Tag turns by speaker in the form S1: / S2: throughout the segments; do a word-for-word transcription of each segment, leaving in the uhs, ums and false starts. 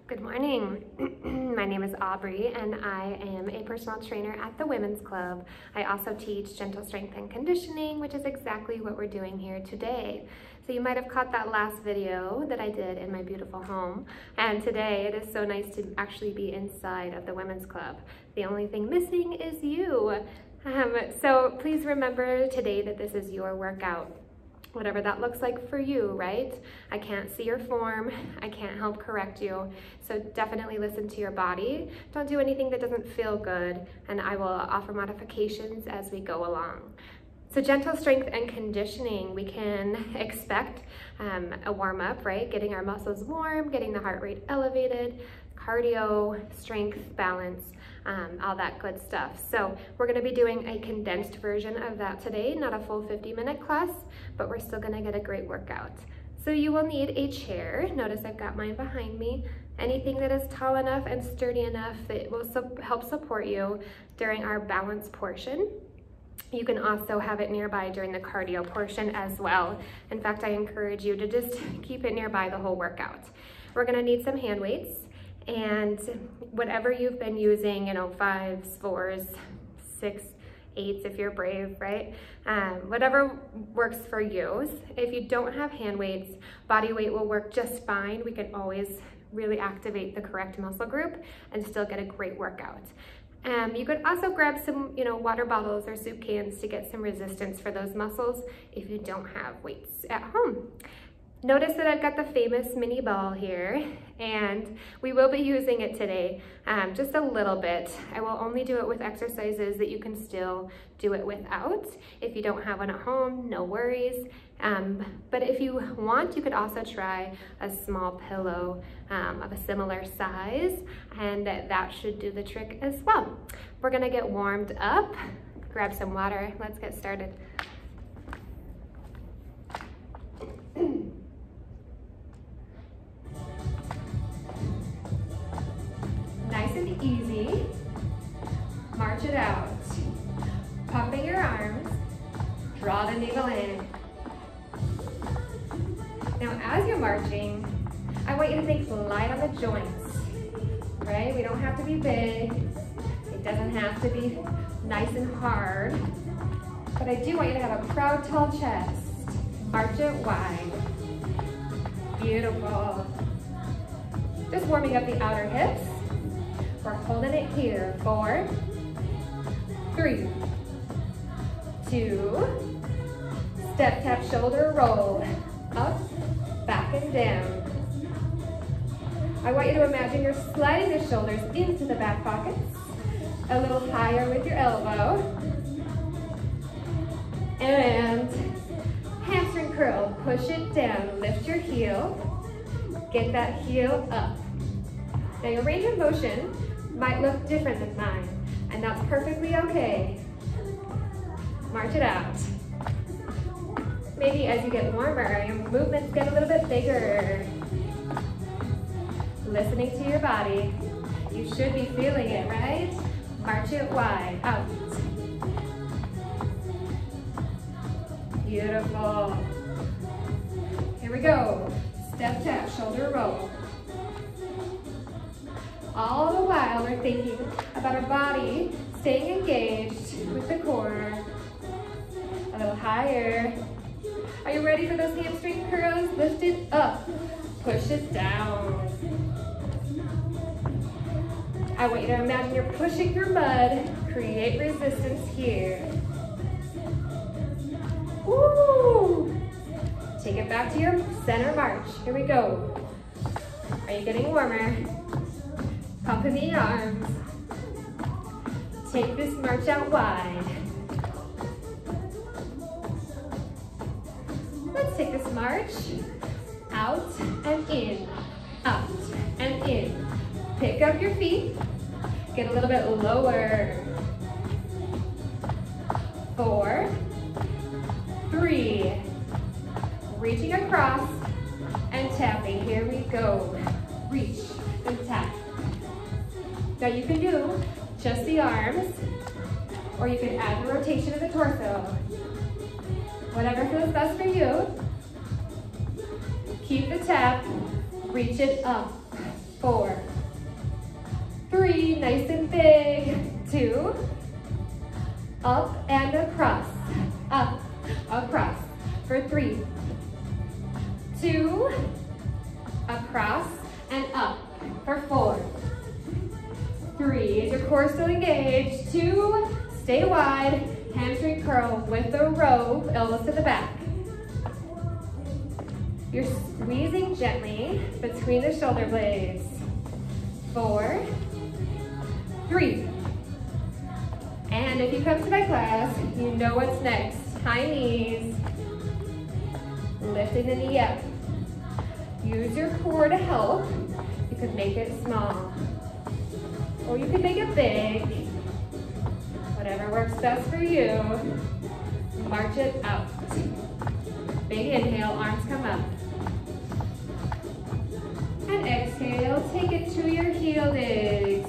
S1: Good morning. My name is Aubrey and I am a personal trainer at the Women's Club. I also teach gentle strength and conditioning, which is exactly what we're doing here today. So you might have caught that last video that I did in my beautiful home. And today it is so nice to actually be inside of the Women's Club. The only thing missing is you. Um, so please remember today that this is your workout. Whatever that looks like for you, right? I can't see your form. I can't help correct you. So definitely listen to your body. Don't do anything that doesn't feel good, and I will offer modifications as we go along. So gentle strength and conditioning, we can expect um, a warm up, right? Getting our muscles warm, getting the heart rate elevated, cardio, strength, balance, um, all that good stuff. So we're gonna be doing a condensed version of that today, not a full fifty minute class, but we're still gonna get a great workout. So you will need a chair. Notice I've got mine behind me. Anything that is tall enough and sturdy enough that will su- help support you during our balance portion. You can also have it nearby during the cardio portion as well. In fact, I encourage you to just keep it nearby the whole workout. We're gonna need some hand weights, and whatever you've been using, you know, fives, fours, six, eights if you're brave, right? Um, whatever works for you. If you don't have hand weights, body weight will work just fine. We can always really activate the correct muscle group and still get a great workout. Um, you could also grab some, you know, water bottles or soup cans to get some resistance for those muscles if you don't have weights at home. Notice that I've got the famous mini ball here, and we will be using it today, um, just a little bit. I will only do it with exercises that you can still do it without. If you don't have one at home, no worries. Um, but if you want, you could also try a small pillow um, of a similar size, and that should do the trick as well. We're gonna get warmed up, grab some water, let's get started. Nice and easy. March it out. Pumping your arms. Draw the navel in. Now as you're marching, I want you to think light on the joints, right? We don't have to be big. It doesn't have to be nice and hard. But I do want you to have a proud, tall chest. March it wide. Beautiful. Just warming up the outer hips. We're holding it here. Four, three, two, step, tap, shoulder, roll. Up, back, and down. I want you to imagine you're sliding the shoulders into the back pockets, a little higher with your elbow, and hamstring curl. Push it down, lift your heel, get that heel up. Now your range of motion might look different than mine, and that's perfectly okay. March it out. Maybe as you get warmer, your movements get a little bit bigger. Listening to your body. You should be feeling it, right? March it wide, out. Beautiful. Here we go. Step, tap, shoulder roll. All the while we're thinking about our body staying engaged with the core. A little higher. Are you ready for those hamstring curls? Lift it up, push it down. I want you to imagine you're pushing your mud, create resistance here. Woo! Take it back to your center march. Here we go. Are you getting warmer? Pumping the arms. Take this march out wide. Let's take this march out and in, out and in. Pick up your feet, get a little bit lower. Four, three, reaching across and tapping. Here we go. Reach and tap. Now you can do just the arms, or you can add the rotation of the torso. Whatever feels best for you. Keep the tap, reach it up. four, three, nice and big, two, up and across, up, across, for three, two, across and up, for four, three, is your core still engaged, two, stay wide, hamstring curl with the rope, elbows to the back. You're squeezing gently between the shoulder blades. Four, three. And if you come to my class, you know what's next. High knees, lifting the knee up. Use your core to help. You could make it small, or you could make it big. Whatever works best for you. March it out. Big inhale, arms come up. And exhale, take it to your heel digs.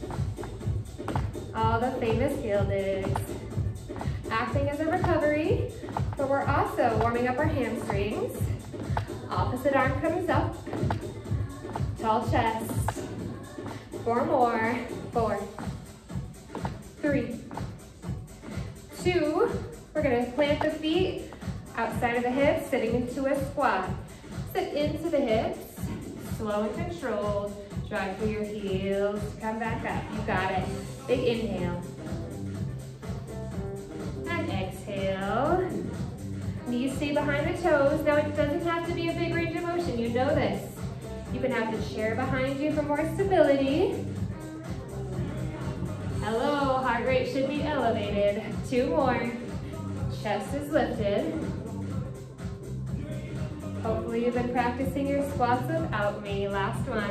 S1: All the famous heel digs. Acting as a recovery, but we're also warming up our hamstrings. Opposite arm comes up. Tall chest. Four more. Four. Three. Two. We're gonna plant the feet outside of the hips, sitting into a squat. Sit into the hips. Slow and controlled. Drive through your heels. Come back up. You got it. Big inhale. And exhale. Knees stay behind the toes. Now it doesn't have to be a big range of motion. You know this. You can have the chair behind you for more stability. Hello, heart rate should be elevated. Two more. Chest is lifted. Hopefully you've been practicing your squats without me. Last one.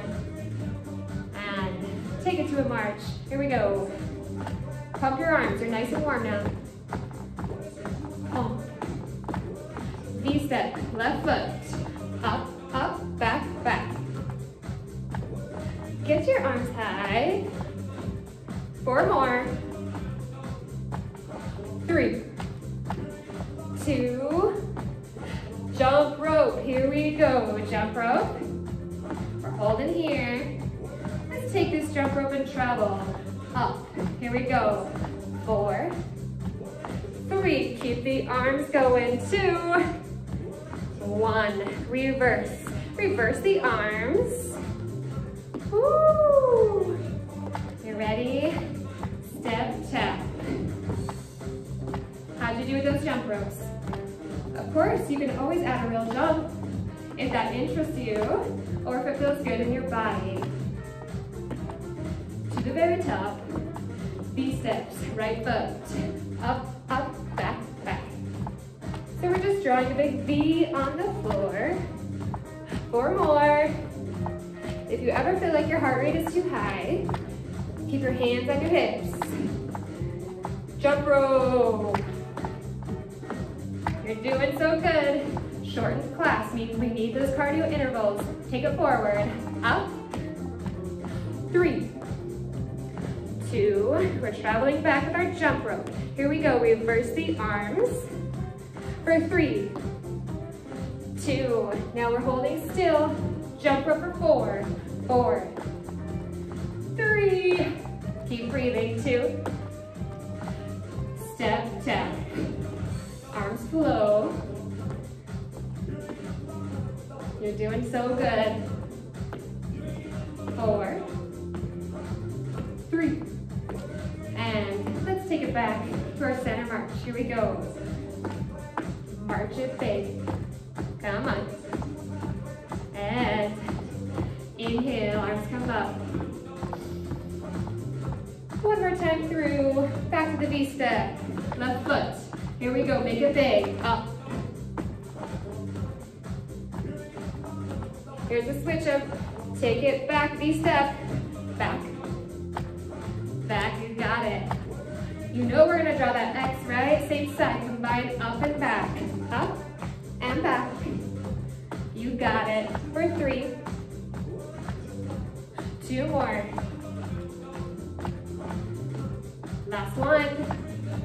S1: And take it to a march. Here we go. Pump your arms. You're nice and warm now. Pump. V-step. Left foot. Up, up, back, back. Get your arms high. Four more. Three. Two. Jump rope, here we go. Jump rope. We're holding here. Let's take this jump rope and travel up. Here we go. Four, three. Keep the arms going. Two, one. Reverse. Reverse the arms. Woo! You ready? Step, tap. How'd you do with those jump ropes? Of course, you can always add a real jump if that interests you or if it feels good in your body. To the very top, V steps, right foot, up, up, back, back. So we're just drawing a big V on the floor. Four more. If you ever feel like your heart rate is too high, keep your hands on your hips. Jump rope. You're doing so good. Shortened class means we need those cardio intervals. Take it forward. Up. Three. Two. We're traveling back with our jump rope. Here we go. Reverse the arms. For three. Two. Now we're holding still. Jump rope for four. Four. Three. Keep breathing. Two. Step, tap. Arms flow. You're doing so good. Four. Three. And let's take it back to our center march. Here we go. March it big. Come on. And inhale, arms come up. One more time through. Back to the V-step. Left foot. Here we go, make it big, up. Here's a switch up, take it back, V-step, back, back, you got it. You know we're gonna draw that X, right? Same side, combine up and back, up and back. You got it, for three. Two more. Last one.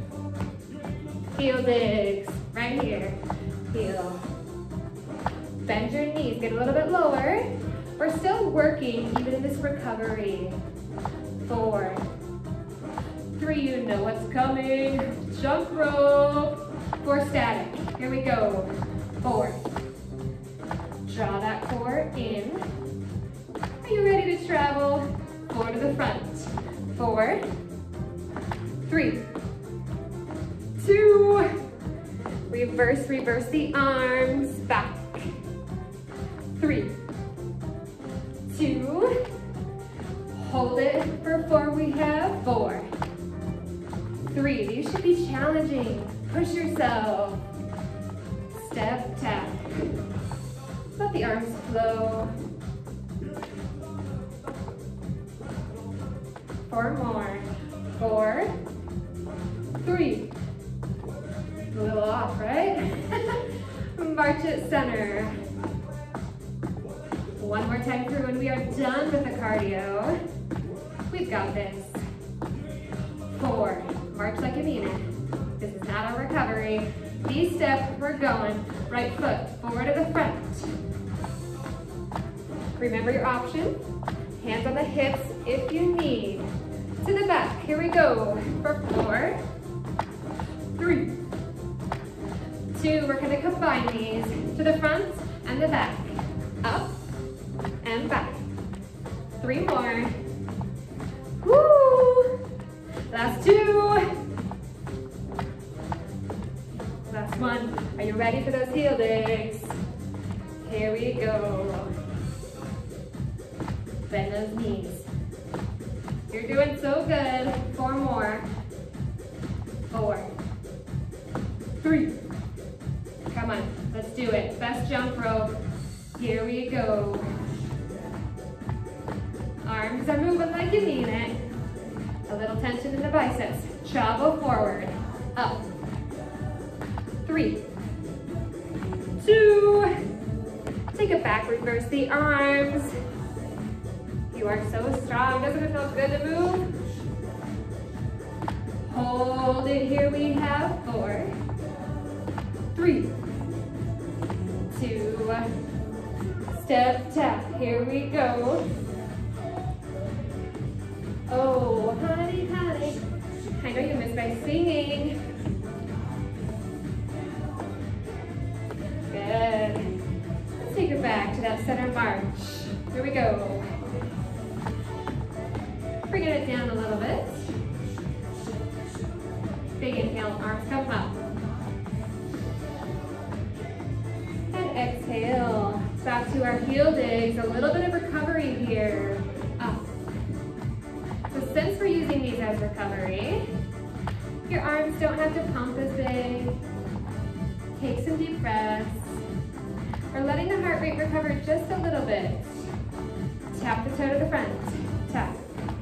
S1: Heel digs, right here, heel. Bend your knees, get a little bit lower. We're still working even in this recovery. Four, three, you know what's coming. Jump rope for static. Here we go. Four. Draw that core in. Are you ready to travel? Four to the front. Four, three, two, reverse, reverse the arms, back. Three, two, hold it for four, we have four. Three, these should be challenging. Push yourself. Step, tap. Let the arms flow. Four more. Four, three. A little off, right? March it center. One more time through and we are done with the cardio. We've got this. Four, march like you mean it. This is not our recovery. These steps, we're going. Right foot forward to the front. Remember your option. Hands on the hips if you need. To the back, here we go. For four, three, two, we're gonna combine these to the front and the back. Up and back. Three more. Woo! Last two. Last one. Are you ready for those heel digs? Here we go. Bend those knees. You're doing so good. Four more. Four. Three. Come on, let's do it. Best jump rope. Here we go. Arms are moving like you mean it. A little tension in the biceps. Travel forward. Up. Three. Two. Take it back, reverse the arms. You are so strong. Doesn't it feel good to move? Hold it. Here we have four, three, two, step tap. Here we go. Oh, honey, honey. I know you missed my singing. Good. Let's take it back to that center march. Here we go. Bringing it down a little bit. Big inhale, arms come up. And exhale. Back to our heel digs. A little bit of recovery here. Up. So since we're using these as recovery, your arms don't have to pump as big. Take some deep breaths. We're letting the heart rate recover just a little bit. Tap the toe to the front. Tap.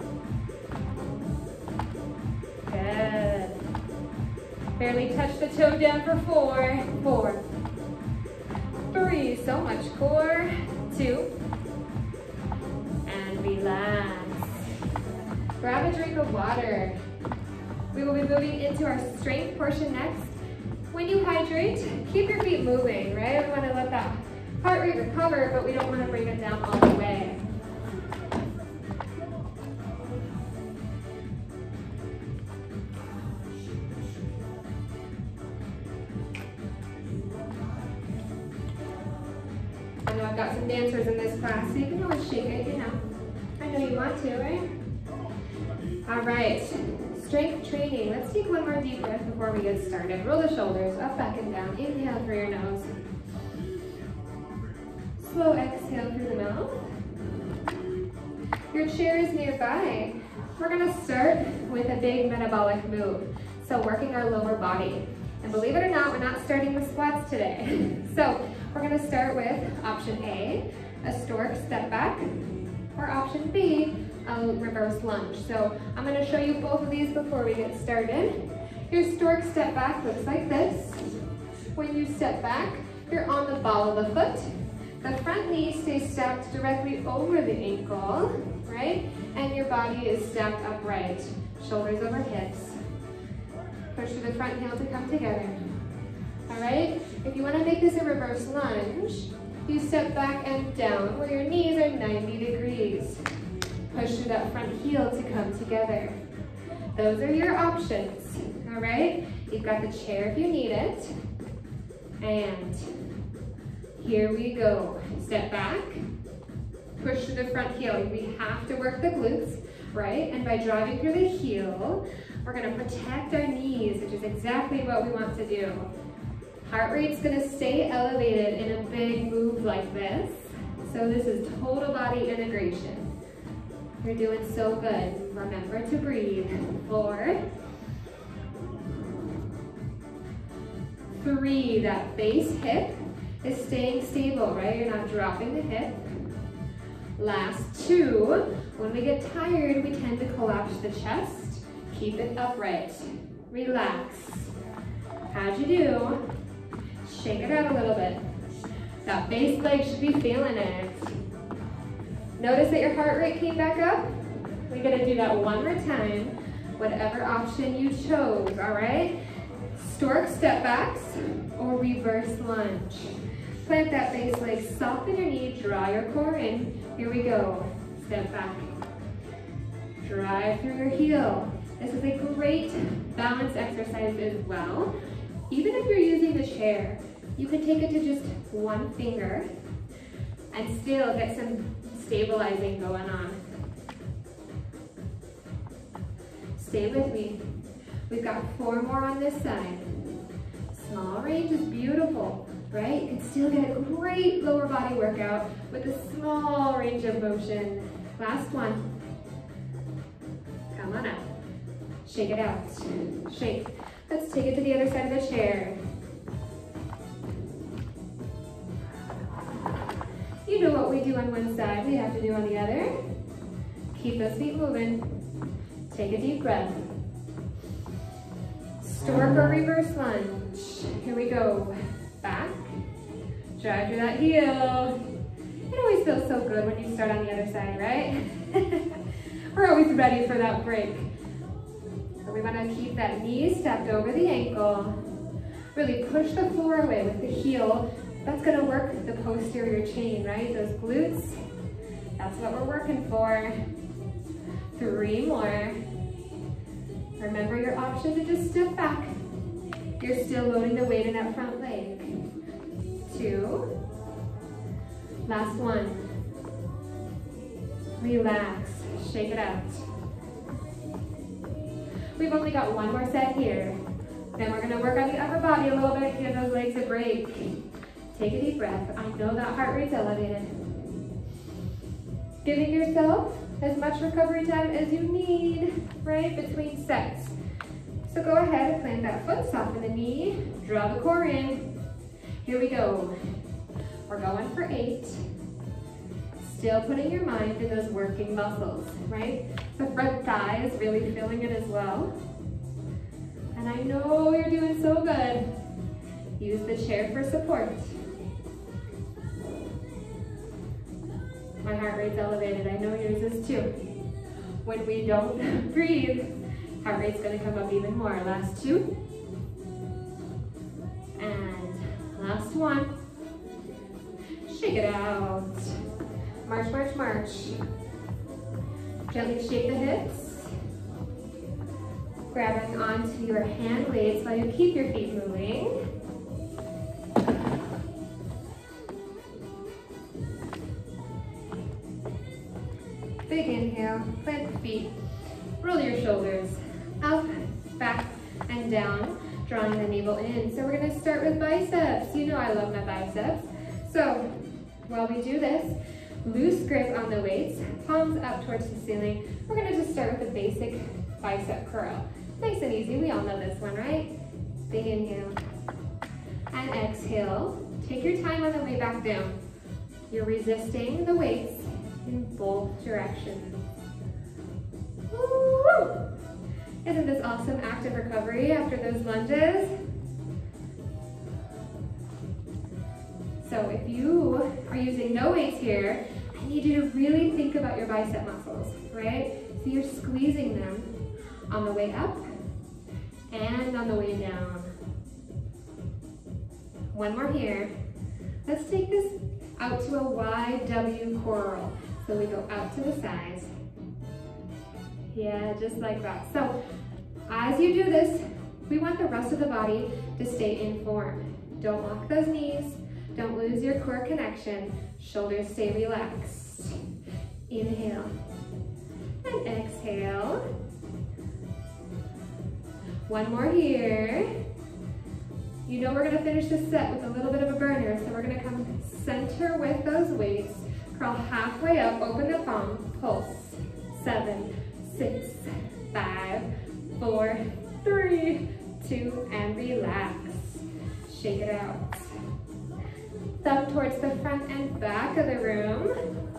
S1: Good. Barely touch the toe down for four. Four. Three. So much core. Two. And relax. Grab a drink of water. We will be moving into our strength portion next. When you hydrate, keep your feet moving, right? We want to let that heart rate recover, but we don't want to bring it down all the way. I know I've got some dancers in this class, so you can always shake it, you know. I know you want to, right? All right, strength training. Let's take one more deep breath before we get started. Roll the shoulders up, back, and down. Inhale through your nose. Slow exhale through the mouth. Your chair is nearby. We're gonna start with a big metabolic move. So working our lower body. And believe it or not, we're not starting with squats today. So we're gonna start with option A, a stork step back, or option B, a reverse lunge. So I'm gonna show you both of these before we get started. Your stork step back looks like this. When you step back, you're on the ball of the foot. The front knee stays stacked directly over the ankle, right? And your body is stacked upright, shoulders over hips. Push through the front heel to come together. All right? If you wanna make this a reverse lunge, you step back and down where your knees are ninety degrees. Push through that front heel to come together. Those are your options, all right? You've got the chair if you need it. And here we go. Step back, push through the front heel. We have to work the glutes, right? And by driving through the heel, we're gonna protect our knees, which is exactly what we want to do. Heart rate's gonna stay elevated in a big move like this. So this is total body integration. You're doing so good. Remember to breathe. Four. Three, that base hip is staying stable, right? You're not dropping the hip. Last two, when we get tired, we tend to collapse the chest. Keep it upright. Relax. How'd you do? Shake it out a little bit. That base leg should be feeling it. Notice that your heart rate came back up. We're gonna do that one more time, whatever option you chose, all right? Stork step backs or reverse lunge. Plant that base leg, soften your knee, draw your core in. Here we go, step back. Drive through your heel. This is a great balance exercise as well. Even if you're using the chair, you can take it to just one finger and still get some stabilizing going on. Stay with me. We've got four more on this side. Small range is beautiful, right? You can still get a great lower body workout with a small range of motion. Last one. Come on up. Shake it out. Shake. Let's take it to the other side of the chair. You know what we do on one side, we have to do on the other. Keep those feet moving. Take a deep breath. Stork or reverse lunge. Here we go. Back. Drive through that heel. It always feels so good when you start on the other side, right? We're always ready for that break. So we want to keep that knee stepped over the ankle. Really push the floor away with the heel. That's gonna work the posterior chain, right? Those glutes, that's what we're working for. Three more. Remember your option to just step back. You're still loading the weight in that front leg. Two. Last one. Relax, shake it out. We've only got one more set here. Then we're gonna work on the upper body a little bit, give those legs a break. Take a deep breath. I know that heart rate's elevated. Giving yourself as much recovery time as you need, right, between sets. So go ahead and plant that foot, soften the knee, draw the core in. Here we go. We're going for eight. Still putting your mind in those working muscles, right? The front thigh is really feeling it as well. And I know you're doing so good. Use the chair for support. My heart rate's elevated. I know yours is too. When we don't breathe, heart rate's gonna come up even more. Last two. And last one. Shake it out. March, march, march. Gently shake the hips. Grabbing onto your hand weights while you keep your feet moving. Big inhale, plant the feet, roll your shoulders up, back, and down, drawing the navel in. So we're gonna start with biceps. You know I love my biceps. So while we do this, loose grip on the weights, palms up towards the ceiling. We're gonna just start with a basic bicep curl. Nice and easy, we all know this one, right? Big inhale, and exhale. Take your time on the way back down. You're resisting the weights in both directions. Woo! Isn't this awesome active recovery after those lunges? So if you are using no weights here, I need you to really think about your bicep muscles, right? So you're squeezing them on the way up and on the way down. One more here. Let's take this out to a Y W curl. So we go out to the sides. Yeah, just like that. So as you do this, we want the rest of the body to stay in form. Don't lock those knees. Don't lose your core connection. Shoulders stay relaxed. Inhale and exhale. One more here. You know we're gonna finish this set with a little bit of a burner, so we're gonna come center with those weights. Crawl halfway up, open the palm, pulse. Seven, six, five, four, three, two, and relax. Shake it out. Thumb towards the front and back of the room.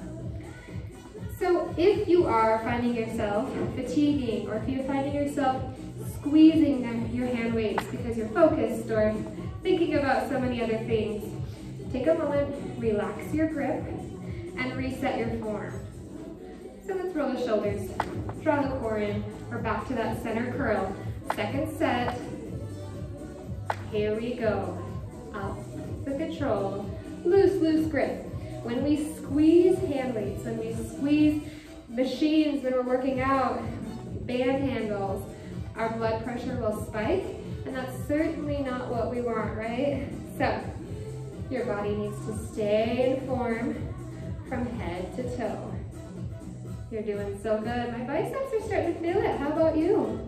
S1: So if you are finding yourself fatiguing, or if you're finding yourself squeezing your hand weights because you're focused or thinking about so many other things, take a moment, relax your grip, and reset your form. So let's roll the shoulders, draw the core in. We're back to that center curl. Second set. Here we go. Up for control. Loose, loose grip. When we squeeze hand weights, when we squeeze machines when we're working out, band handles, our blood pressure will spike, and that's certainly not what we want, right? So your body needs to stay in form from head to toe. You're doing so good. My biceps are starting to feel it. How about you?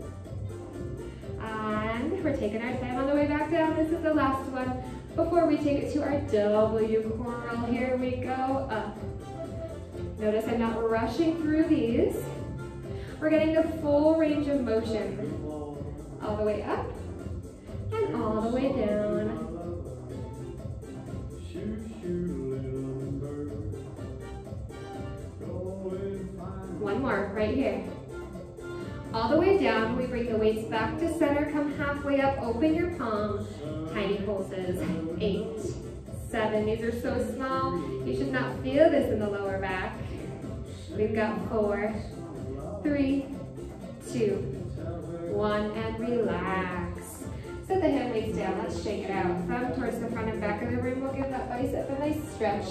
S1: And we're taking our time on the way back down. This is the last one before we take it to our W curl. Here we go, up. Notice I'm not rushing through these. We're getting the full range of motion. All the way up and all the way down. One more, right here. All the way down, we bring the weights back to center, come halfway up, open your palm, tiny pulses. Eight, seven, these are so small, you should not feel this in the lower back. We've got four, three, two, one, and relax. Set the hand weights down, let's shake it out. Thumb towards the front and back of the room, we'll give that bicep a nice stretch.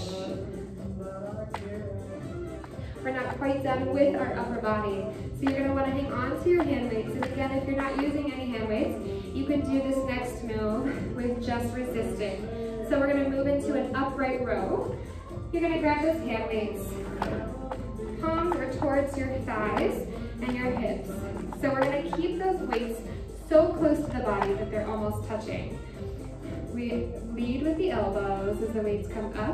S1: We're not quite done with our upper body. So you're gonna wanna hang on to your hand weights. And again, if you're not using any hand weights, you can do this next move with just resisting. So we're gonna move into an upright row. You're gonna grab those hand weights. Palms are towards your thighs and your hips. So we're gonna keep those weights so close to the body that they're almost touching. We lead with the elbows as the weights come up.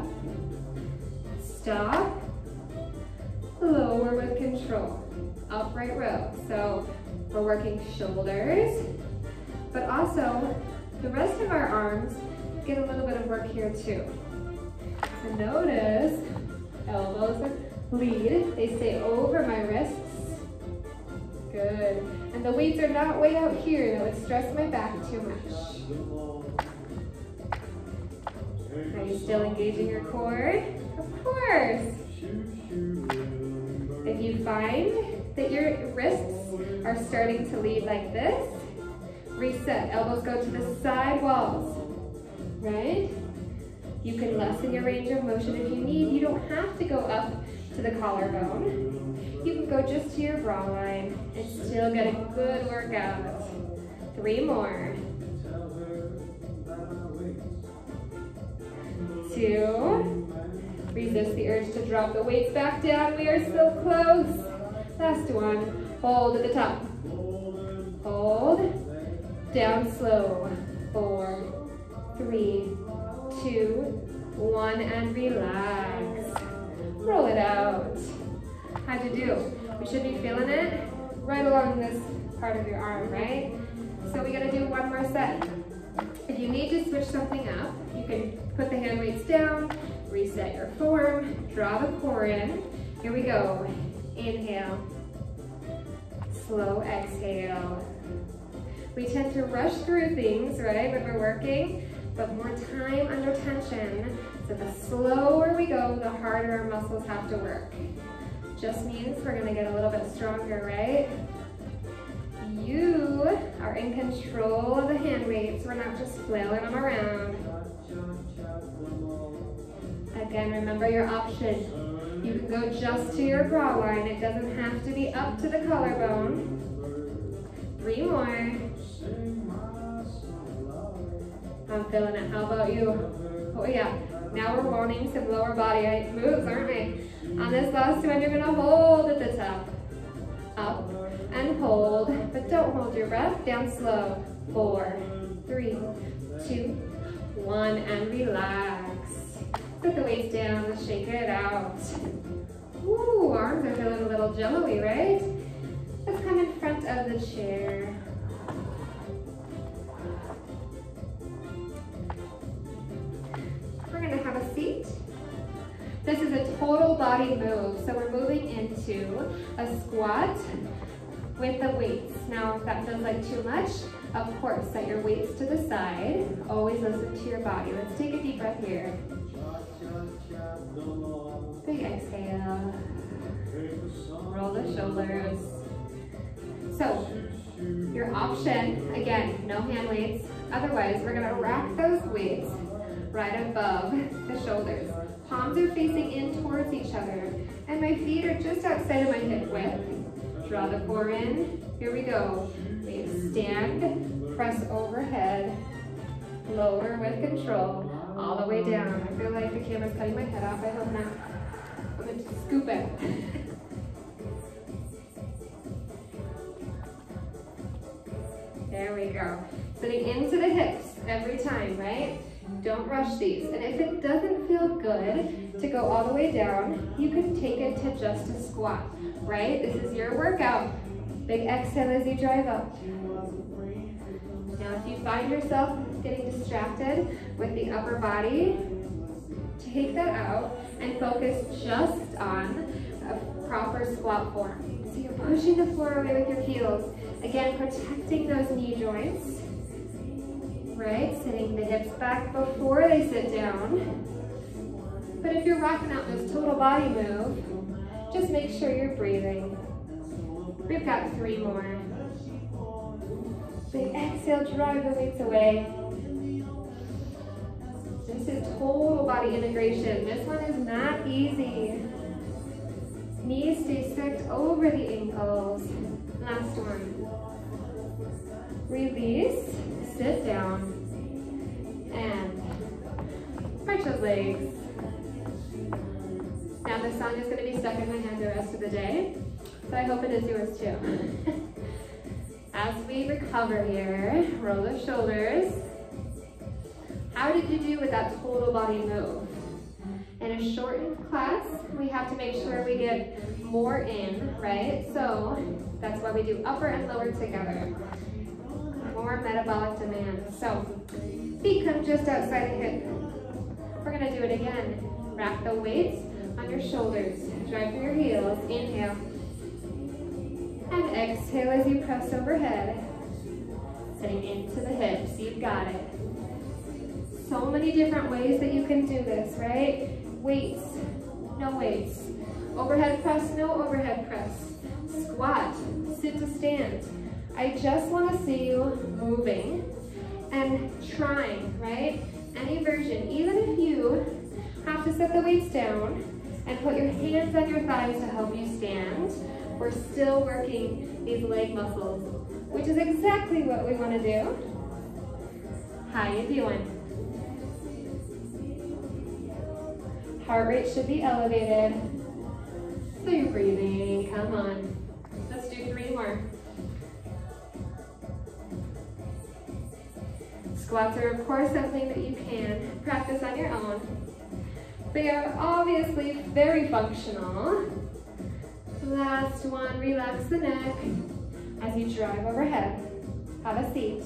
S1: Stop. Lower with control. Upright row. So we're working shoulders, but also the rest of our arms get a little bit of work here too. So notice elbows are lead. They stay over my wrists. Good. And the weights are not way out here. That would stress my back too much. Are you still engaging your core? Of course. If you find that your wrists are starting to lead like this, reset. Elbows go to the side walls, right? You can lessen your range of motion if you need. You don't have to go up to the collarbone. You can go just to your bra line and still get a good workout. Three more. Two. Resist the urge to drop the weights back down. We are so close. Last one. Hold at the top. Hold. Down slow. Four, three, two, one, and relax. Roll it out. How'd you do? We should be feeling it right along this part of your arm, right? So we gotta do one more set. If you need to switch something up, you can put the hand weights down, reset your form, draw the core in. Here we go. Inhale. Slow exhale. We tend to rush through things, right, when we're working, but more time under tension. So the slower we go, the harder our muscles have to work. Just means we're gonna get a little bit stronger, right? You are in control of the hand weights. We're not just flailing them around. Again, remember your option. You can go just to your bra line. It doesn't have to be up to the collarbone. Three more. I'm feeling it. How about you? Oh yeah. Now we're wanting some lower body moves, aren't we? On this last one, you're gonna hold at the top. Up and hold, but don't hold your breath. Down slow. Four, three, two, one, and relax. Put the weights down, let's shake it out. Ooh, arms are feeling a little jello-y, right? Let's come in front of the chair. We're gonna have a seat. This is a total body move, so we're moving into a squat with the weights. Now, if that feels like too much, of course, set your weights to the side. Always listen to your body. Let's take a deep breath here. Big exhale. Roll the shoulders. So, your option, again, no hand weights. Otherwise, we're gonna rack those weights right above the shoulders. Palms are facing in towards each other, and my feet are just outside of my hip width. Draw the core in. Here we go. We stand, press overhead, lower with control, all the way down. I feel like the camera's cutting my head off. I hope not. I'm going to scoop it. There we go. Sitting into the hips every time, right? Don't rush these. And if it doesn't feel good to go all the way down, you can take it to just a squat, right? This is your workout. Big exhale as you drive up. Now, if you find yourself getting distracted with the upper body, take that out and focus just on a proper squat form. So you're pushing the floor away with your heels. Again, protecting those knee joints. Right, sitting the hips back before they sit down. But if you're rocking out this total body move, just make sure you're breathing. We've got three more. Big exhale, drive the weights away. This is total body integration. This one is not easy. Knees stay stacked over the ankles. Last one. Release. Sit down and stretch those legs. Now this song is going to be stuck in my head the rest of the day, so I hope it is yours too. As we recover here, roll the shoulders. How did you do with that total body move? In a shortened class, we have to make sure we get more in, right? So that's why we do upper and lower together. More metabolic demand. So feet come just outside the hip. We're gonna do it again. Rack the weights on your shoulders. Drive through your heels. Inhale. And exhale as you press overhead. Sitting into the hips. You've got it. So many different ways that you can do this, right? Weights, no weights. Overhead press, no overhead press. Squat, sit to stand. I just want to see you moving and trying, right? Any version, even if you have to set the weights down and put your hands on your thighs to help you stand, we're still working these leg muscles, which is exactly what we want to do. How you doing? Heart rate should be elevated. So you're breathing, come on. Let's do three more. Squats are, of course, something that you can practice on your own. They are obviously very functional. Last one, relax the neck as you drive overhead. Have a seat.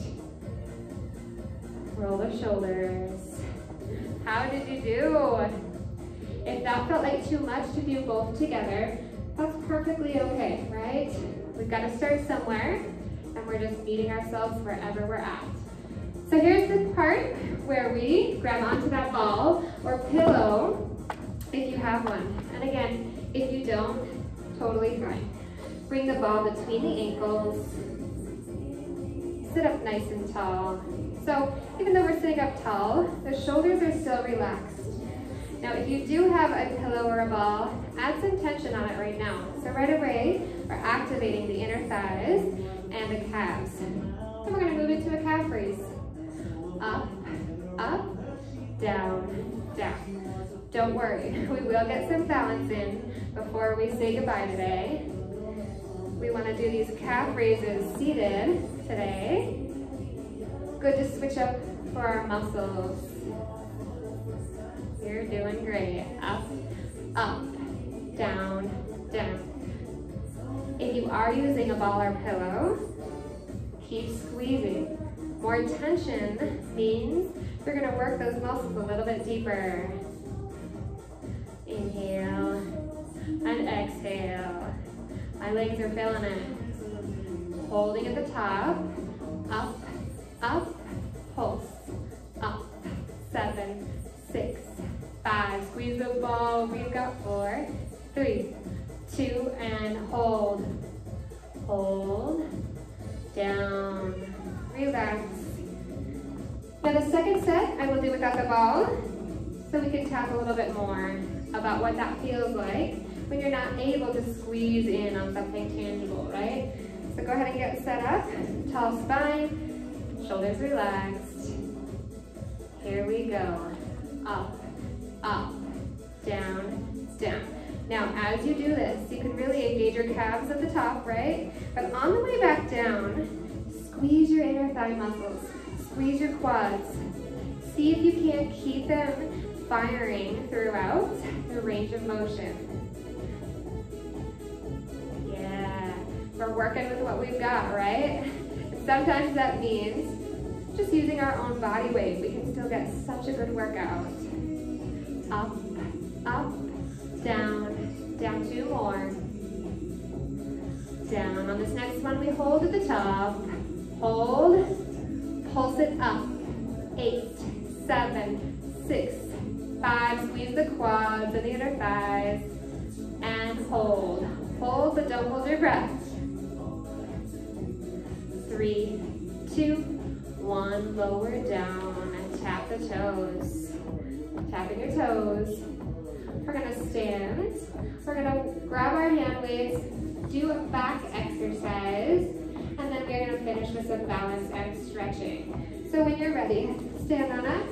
S1: Roll the shoulders. How did you do? If that felt like too much to do both together, that's perfectly okay, right? We've got to start somewhere, and we're just meeting ourselves wherever we're at. So here's the part where we grab onto that ball or pillow if you have one. And again, if you don't, totally fine. Bring the ball between the ankles. Sit up nice and tall. So even though we're sitting up tall, the shoulders are still relaxed. Now, if you do have a pillow or a ball, add some tension on it right now. So right away, we're activating the inner thighs and the calves. Then we're gonna move into a calf raise. Up, up, down, down. Don't worry, we will get some balance in before we say goodbye today. We wanna do these calf raises seated today. Good to switch up for our muscles. You're doing great. Up, up, down, down. If you are using a ball or pillow, keep squeezing. More tension means you're gonna work those muscles a little bit deeper. Inhale and exhale. My legs are feeling it. Holding at the top, up, up, pulse, up, seven, six, five, squeeze the ball, we've got four, three, two, and hold, hold, down, relax. Now the second set I will do without the ball, so we can talk a little bit more about what that feels like when you're not able to squeeze in on something tangible, right? So go ahead and get set up, tall spine, shoulders relaxed. Here we go, up, up, down, down. Now, as you do this, you can really engage your calves at the top, right? But on the way back down, squeeze your inner thigh muscles, squeeze your quads. See if you can't keep them firing throughout the range of motion. Yeah, we're working with what we've got, right? And sometimes that means just using our own body weight. We can still get such a good workout. Up, up, down, down, two more. Down. On this next one, we hold at the top. Hold, pulse it up. Eight, seven, six, five. Squeeze the quads and the inner thighs. And hold. Hold, but don't hold your breath. Three, two, one. Lower down and tap the toes. Tapping your toes. We're gonna stand. We're gonna grab our hand weights, do a back exercise, and then we're gonna finish with some balance and stretching. So when you're ready, stand on up.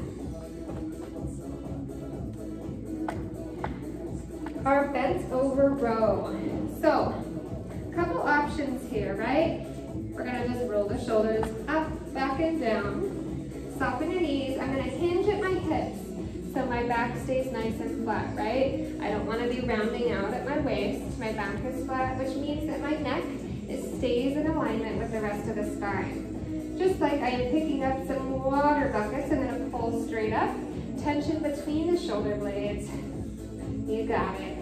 S1: Our bent over row. So, a couple options here, right? We're gonna just roll the shoulders up, back, and down. Soften your knees. I'm gonna hinge at my hips so my back stays nice and flat, right? I don't wanna be rounding out at my waist. My back is flat, which means that my neck it stays in alignment with the rest of the spine. Just like I am picking up some water buckets, I'm gonna pull straight up. Tension between the shoulder blades. You got it.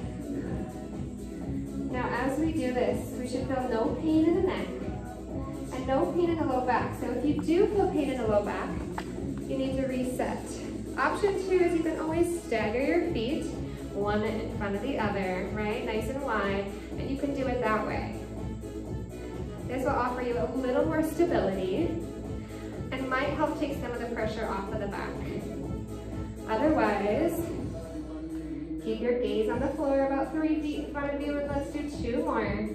S1: Now as we do this, we should feel no pain in the neck and no pain in the low back. So if you do feel pain in the low back, you need to reset. Option two is you can always stagger your feet, one in front of the other, right? Nice and wide, and you can do it that way. This will offer you a little more stability and might help take some of the pressure off of the back. Otherwise, keep your gaze on the floor about three feet in front of you, and let's do two more.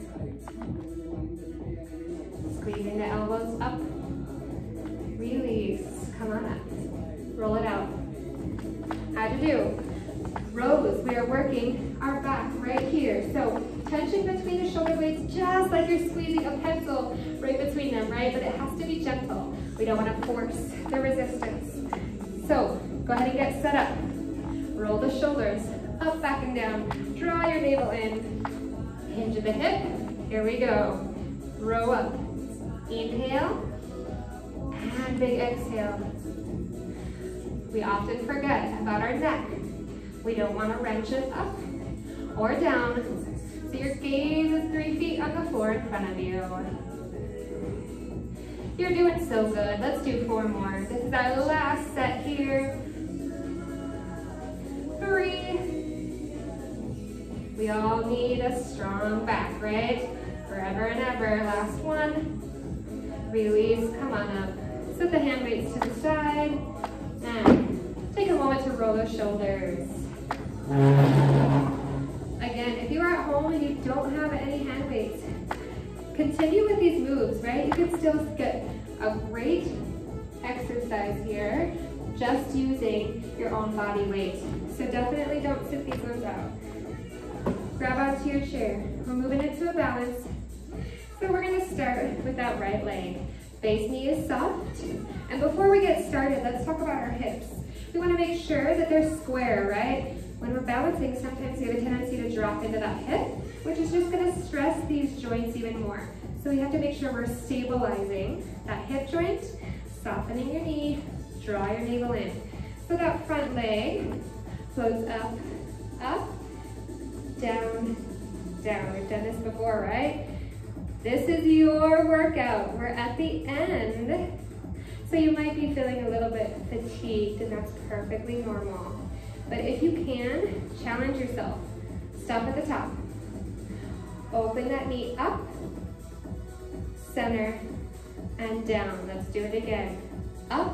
S1: Squeezing the elbows up. Release. Come on up. Roll it out. How'd you do? Rows. We are working our back right here. So tension between the shoulder blades, just like you're squeezing a pencil right between them, right? But it has to be gentle. We don't want to force the resistance. So go ahead and get set up. Roll the shoulders up, back, and down. Draw your navel in. Hinge at the hip. Here we go. Row up. Inhale. And big exhale. We often forget about our neck. We don't want to wrench it up or down. So your gaze is three feet on the floor in front of you. You're doing so good. Let's do four more. This is our last set here. Three. We all need a strong back, right? Forever and ever. Last one. Release. Come on up. Set the hand weights to the side. And take a moment to roll those shoulders. Again, if you are at home and you don't have any hand weights, continue with these moves, right? You can still get a great exercise here just using your own body weight. So definitely don't sit these ones out. Grab onto your chair. We're moving into a balance. So we're gonna start with that right leg. Base knee is soft. And before we get started, let's talk about our hips. We wanna make sure that they're square, right? When we're balancing, sometimes we have a tendency to drop into that hip, which is just gonna stress these joints even more. So we have to make sure we're stabilizing that hip joint, softening your knee, draw your navel in. So that front leg floats up, up, down, down. We've done this before, right? This is your workout. We're at the end. So you might be feeling a little bit fatigued, and that's perfectly normal. But if you can, challenge yourself. Stop at the top. Open that knee up, center, and down. Let's do it again. Up,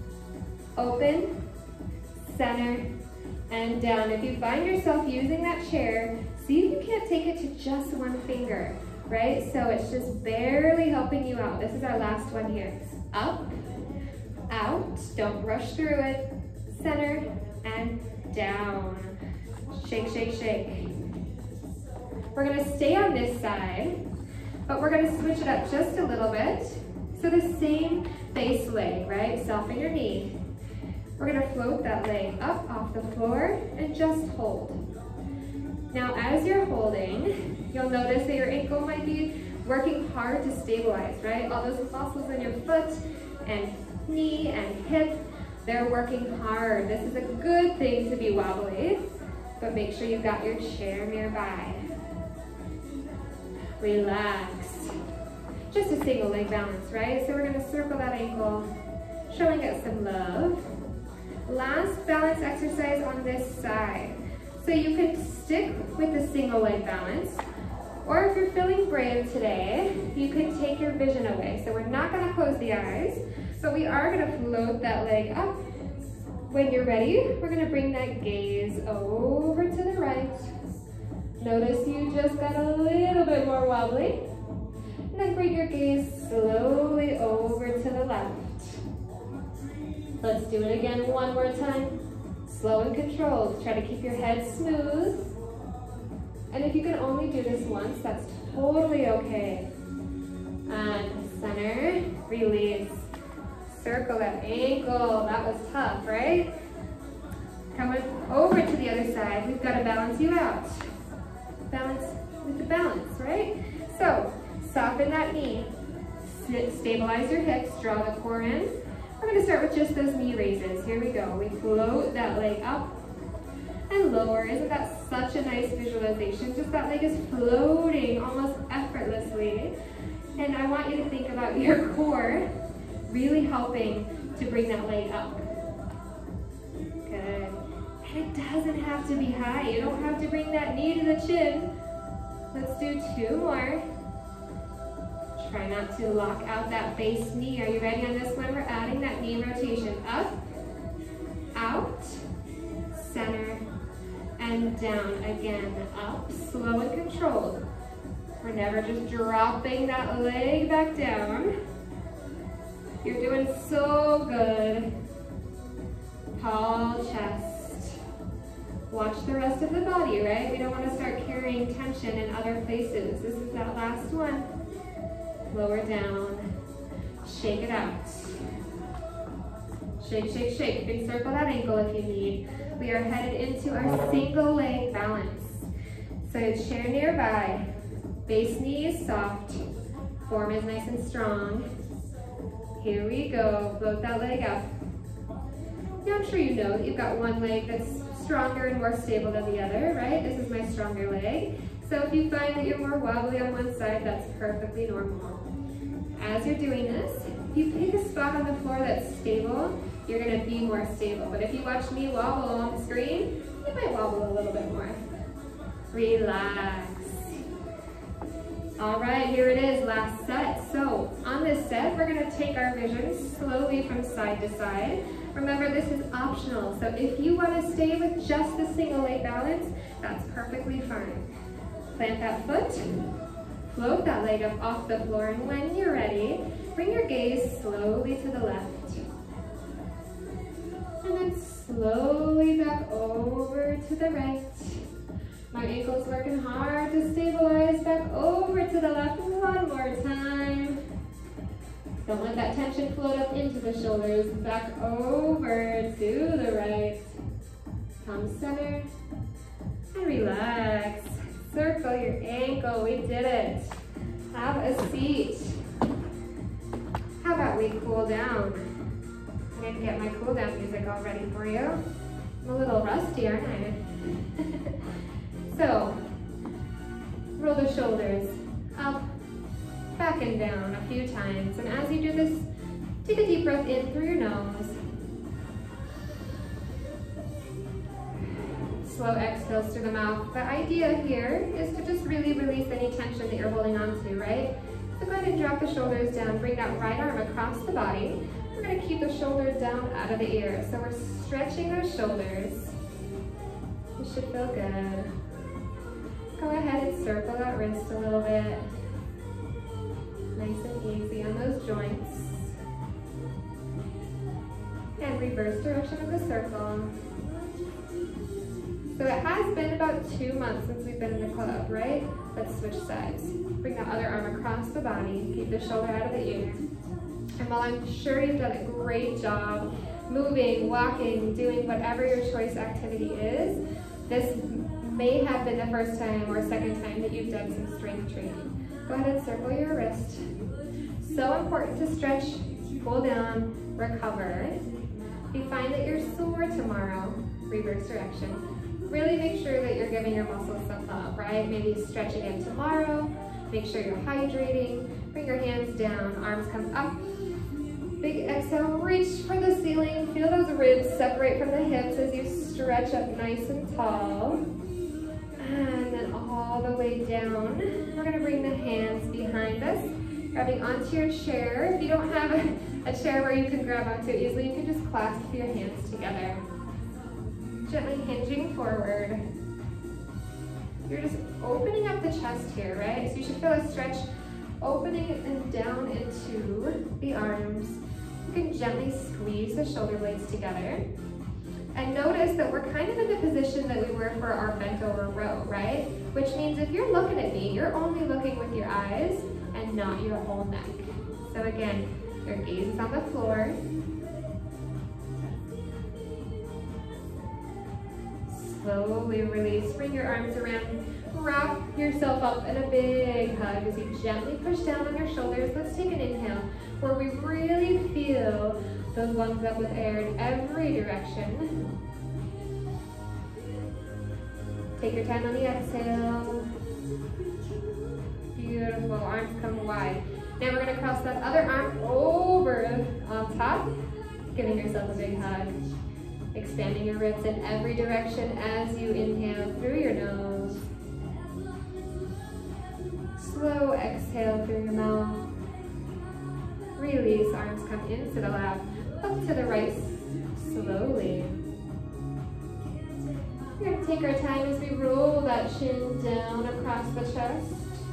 S1: open, center, and down. If you find yourself using that chair, see if you can't take it to just one finger, right? So it's just barely helping you out. This is our last one here. Up, out, don't rush through it, center, and down. Shake, shake, shake. We're gonna stay on this side, but we're gonna switch it up just a little bit. So the same base leg, right? Soften your knee. We're gonna float that leg up off the floor and just hold. Now, as you're holding, you'll notice that your ankle might be working hard to stabilize, right? All those muscles in your foot and knee and hip, they're working hard. This is a good thing to be wobbly, but make sure you've got your chair nearby. Relax. Just a single leg balance, right? So we're gonna circle that ankle, showing it some love. Last balance exercise on this side. So you can stick with the single leg balance, or if you're feeling brave today, you can take your vision away. So we're not gonna close the eyes, but we are gonna float that leg up. When you're ready, we're gonna bring that gaze over to the right. Notice you just got a little bit more wobbly. And then bring your gaze slowly over to the left. Let's do it again one more time. Slow and controlled. Try to keep your head smooth. And if you can only do this once, that's totally okay. And center, release. Circle that ankle. That was tough, right? Coming over to the other side, we've got to balance you out. Balance with the balance, right? So, soften that knee. Stabilize your hips, draw the core in. We're gonna start with just those knee raises. Here we go. We float that leg up and lower. Isn't that such a nice visualization? Just that leg is floating almost effortlessly. And I want you to think about your core really helping to bring that leg up. Good. And it doesn't have to be high. You don't have to bring that knee to the chin. Let's do two more. Try not to lock out that base knee. Are you ready on this one? We're adding that knee rotation. Up, out, center, and down. Again, up, slow and controlled. We're never just dropping that leg back down. You're doing so good. Tall chest. Watch the rest of the body, right? We don't want to start carrying tension in other places. This is that last one. Lower down, shake it out. Shake, shake, shake. You can circle that ankle if you need. We are headed into our single leg balance. So chair nearby, base knee is soft, form is nice and strong. Here we go, float that leg up. Now I'm sure you know that you've got one leg that's stronger and more stable than the other, right? This is my stronger leg. So if you find that you're more wobbly on one side, that's perfectly normal. As you're doing this, if you pick a spot on the floor that's stable, you're gonna be more stable. But if you watch me wobble on the screen, you might wobble a little bit more. Relax. All right, here it is, last set. So on this set, we're gonna take our vision slowly from side to side. Remember, this is optional, so if you want to stay with just the single leg balance, that's perfectly fine. Plant that foot, float that leg up off the floor, and when you're ready, bring your gaze slowly to the left. And then slowly back over to the right. My ankle's working hard to stabilize. Back over to the left one more time. Don't let that tension float up into the shoulders. Back over to the right. Come center and relax. Circle your ankle. We did it. Have a seat. How about we cool down? I didn't get my cool down music all ready for you. I'm a little rusty, aren't I? So, roll the shoulders up, back and down a few times. And as you do this, take a deep breath in through your nose. Slow exhales through the mouth. The idea here is to just really release any tension that you're holding on to, right? So go ahead and drop the shoulders down. Bring that right arm across the body. We're going to keep the shoulders down out of the ear. So we're stretching those shoulders. This should feel good. Go ahead and circle that wrist a little bit. Nice and easy on those joints. And reverse direction of the circle. So it has been about two months since we've been in the club, right? Let's switch sides. Bring the other arm across the body. Keep the shoulder out of the ear. And while I'm sure you've done a great job moving, walking, doing whatever your choice activity is, this may have been the first time or second time that you've done some strength training. Go ahead and circle your wrist. So important to stretch, pull down, recover. If you find that you're sore tomorrow, reverse direction. Really make sure that you're giving your muscles some love, right? Maybe stretch again tomorrow. Make sure you're hydrating. Bring your hands down, arms come up. Big exhale, reach for the ceiling. Feel those ribs separate from the hips as you stretch up nice and tall. And then all the way down. We're gonna bring the hands behind us, grabbing onto your chair. If you don't have a, a chair where you can grab onto it easily, you can just clasp your hands together. Gently hinging forward. You're just opening up the chest here, right? So you should feel a stretch opening and down into the arms. You can gently squeeze the shoulder blades together. And notice that we're kind of in the position that we were for our bent over row, right? Which means if you're looking at me, you're only looking with your eyes and not your whole neck. So again, your gaze is on the floor. Slowly release, bring your arms around, wrap yourself up in a big hug as you gently push down on your shoulders. Let's take an inhale where we really feel those lungs up with air in every direction. Take your time on the exhale. Beautiful, arms come wide. Now we're gonna cross that other arm over on top, giving yourself a big hug. Expanding your ribs in every direction as you inhale through your nose. Slow exhale through your mouth. Release, arms come into the lap, up to the right slowly. We're going to take our time as we roll that chin down across the chest.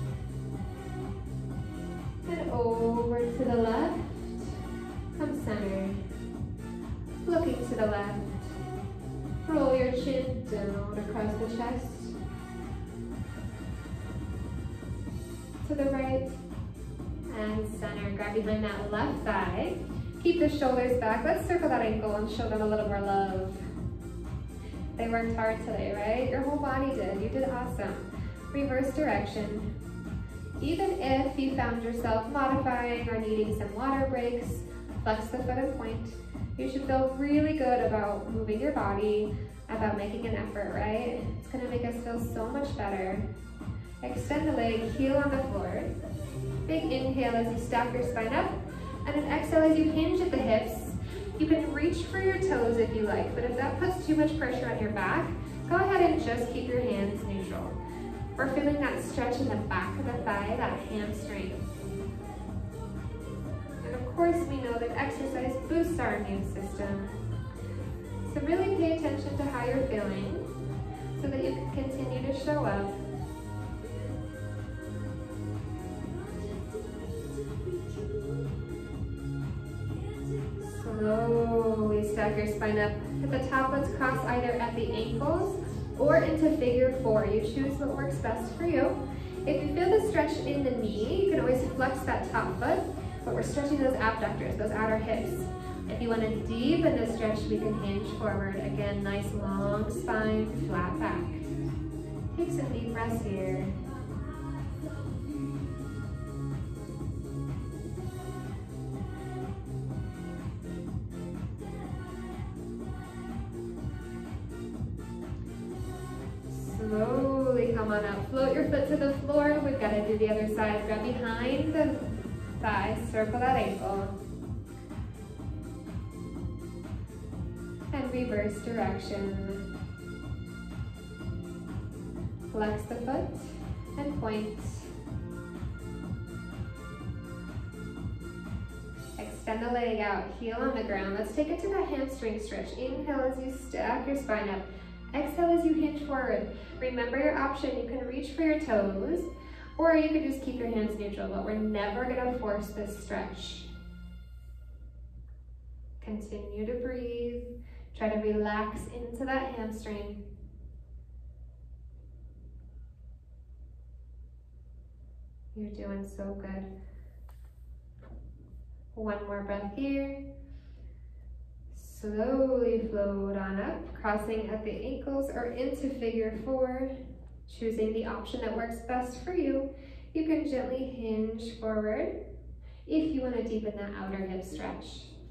S1: And over to the left. Come center. Looking to the left. Roll your chin down across the chest. To the right. And center. Grab behind that left thigh. Keep the shoulders back. Let's circle that ankle and show them a little more love. They worked hard today, right? Your whole body did. You did awesome. Reverse direction. Even if you found yourself modifying or needing some water breaks, flex the foot and point. You should feel really good about moving your body, about making an effort, right? It's gonna make us feel so much better. Extend the leg, heel on the floor. Big inhale as you stack your spine up, and an exhale as you hinge at the hips. You can reach for your toes if you like, but if that puts too much pressure on your back, go ahead and just keep your hands neutral. We're feeling that stretch in the back of the thigh, that hamstring. And of course, we know that exercise boosts our immune system. So really pay attention to how you're feeling so that you can continue to show up. Slowly stack your spine up. At the top, let's cross either at the ankles or into figure four. You choose what works best for you. If you feel the stretch in the knee, you can always flex that top foot, but we're stretching those abductors, those outer hips. If you want to deepen the stretch, we can hinge forward. Again, nice long spine, flat back. Take some deep breaths here. Slowly come on up. Float your foot to the floor. We've got to do the other side. Grab behind the thigh, circle that ankle. And reverse direction. Flex the foot and point. Extend the leg out, heel on the ground. Let's take it to that hamstring stretch. Inhale as you stack your spine up. Exhale as you hinge forward. Remember your option, you can reach for your toes, or you could just keep your hands neutral, but we're never gonna force this stretch. Continue to breathe. Try to relax into that hamstring. You're doing so good. One more breath here. Slowly float on up, crossing at the ankles or into figure four, choosing the option that works best for you. You can gently hinge forward if you want to deepen that outer hip stretch.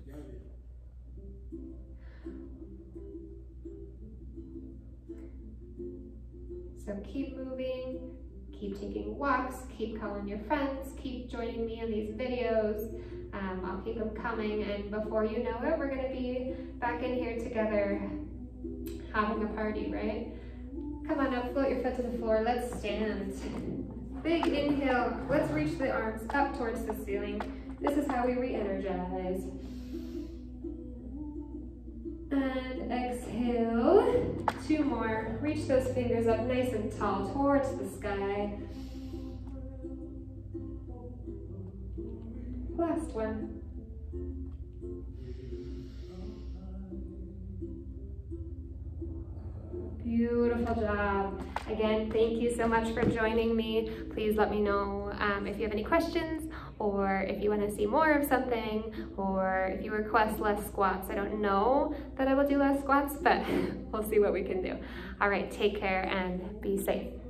S1: So keep moving, keep taking walks, keep calling your friends, keep joining me in these videos. Um, I'll keep them coming, and before you know it, we're gonna be back in here together having a party, right? Come on up, float your foot to the floor, let's stand. Big inhale, let's reach the arms up towards the ceiling. This is how we re-energize. And exhale, two more. Reach those fingers up nice and tall towards the sky. Last one. Beautiful job. Again, thank you so much for joining me. Please let me know um, if you have any questions, or if you want to see more of something, or if you request less squats. I don't know that I will do less squats, but we'll see what we can do. All right, take care and be safe.